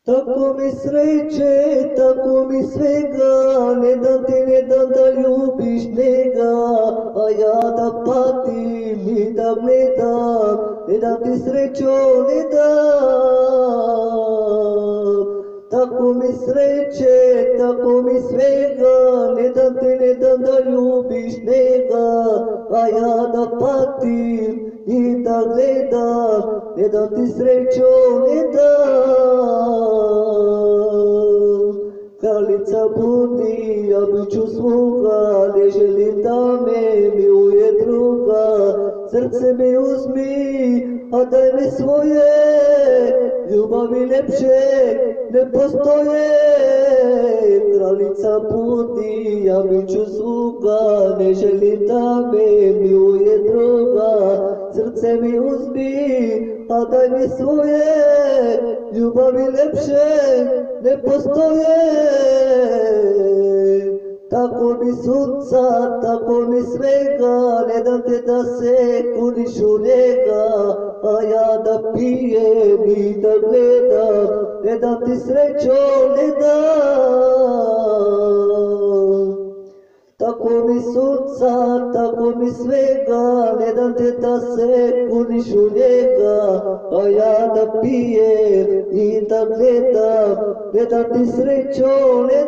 Tako mi sreće, tako mi svega, ne da te ne da ljubiš njega, a ja da patim i da gledam, ne da ti srećo ne dam. Tako mi sreće, tako mi svega, ne da te ne da ljubiš njega, a ja da patim i da gledam, ne da ti srećo ne dam. Kraljica budi, ja bit ću sluga, ne želim da me miluje druga. Srce mi uzmi, a daj mi svoje, ljubavi lepše ne postoje. Kraljica budi, ja bit ću sluga, ne želim da me miluje druga. Srce mi uzmi, a daj mi svoje, ljubavi lepše ne postoje. Tako mi sunca, tako mi svega, ne dam te da se kuniš u njega, a ja da pijem i da gledam, ne dam ti srećo ne dam. Tako mi sunca, tako mi svega, ne dam te da se kuniš u njega, a ja da pijem i da gledam, ne dam ti srećo ne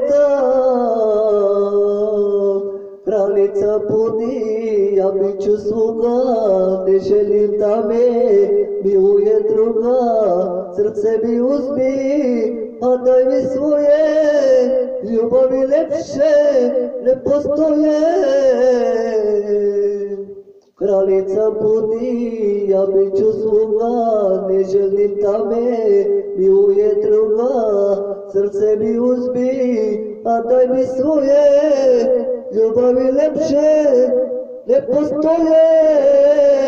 dam. Kraljica budi, ja bit ću sluga, ne želim da me miluje druga. Srce mi uzmi, a daj mi svoje, ljubavi lepše ne postoje. Kraljica budi, ja bit ću sluga, ne želim da me miluje druga. Srce mi uzmi, a daj mi svoje, ljubavi lepše ne postoje.